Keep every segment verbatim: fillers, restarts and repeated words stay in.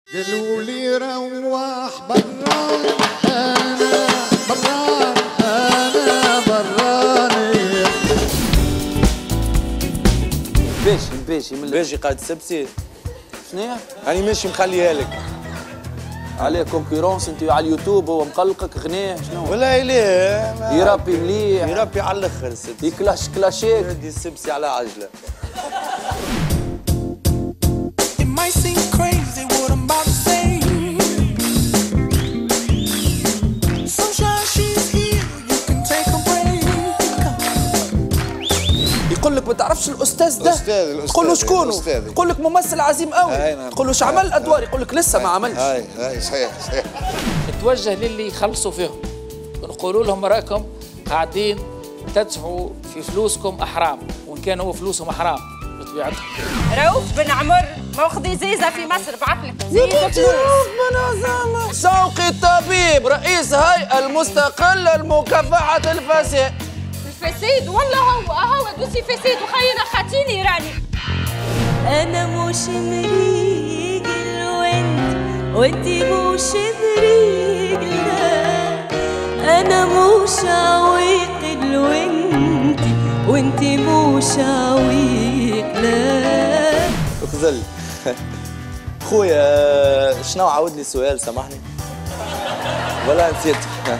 قالوا لي روح بران انا بران انا براني. باشي باشي من باجي قاعد سبسي شنو راني ماشي مخليها لك عليه كونكورونس انت على اليوتيوب هو مقلقك غنيه شنو والله لا يربي مليح يربي على الاخر السبسي يكلاش كلاشيك يدي السبسي على عجله. يقول لك ما تعرفش الاستاذ ده الاستاذ تقول له شكونه يقول لك ممثل عظيم قوي تقول له ايش عمل الادوار يقول لك لسه ما عملش. هاي هاي صحيح صحيح. نتوجه للي يخلصوا فيهم ونقولوا لهم راكم قاعدين تدفعوا في فلوسكم احرام وان كان هو فلوسهم حرام بطبيعتهم. رؤوف بن عمر موخذي زيزه في مصر بعثلك زيزه فلوس. شوقي الطبيب رئيس هيئه المستقله لمكافحه الفساد. الفساد والله هو هو دوسي فساد وخلينا خاتيني راني. انا مش مريجل وانت وانتي مش مريجلة. انا مش عويقل وانتي وانتي مش عويقلة. اخزل خويا شنو عاود لي السؤال سامحني ولا نسيت.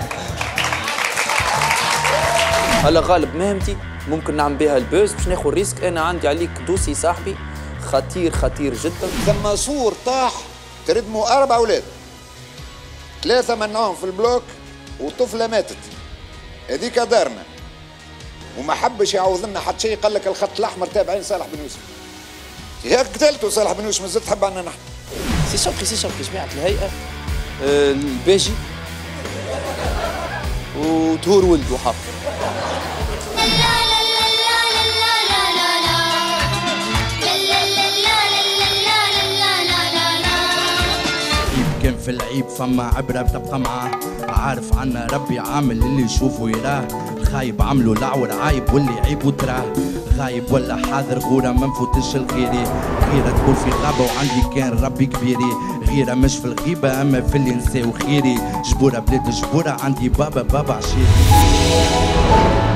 هلا غالب مهمتي ممكن نعمل بها البوز باش ناخذ ريسك. انا عندي عليك دوسي صاحبي خطير خطير جدا. ثم سور طاح تردموا اربع اولاد ثلاثه منعوهم في البلوك وطفله ماتت. هذيك دارنا وما حبش يعوض لنا حتى شيء. قال لك الخط الاحمر تابعين صالح بن يوسف. هيك قتلته صالح بن يوسف مازلت تحب عنا نحن. سي شوقي سي شوقي جماعه الهيئه آه الباجي وتهور ولد وحق. كان في العيب فما عبرة بتبقى معاه. عارف عنا ربي عامل اللي يشوفه يراه. خايب عملو العور عايب واللي عيب وتراه. غايب ولا حاضر غورة ما نفوتش الخيري. غيرة تقول في غابة وعندي كان ربي كبيري. غيرة مش في الغيبة أما في اللي نساو خيري. جبورة بلاد جبورة عندي بابا بابا عشيري.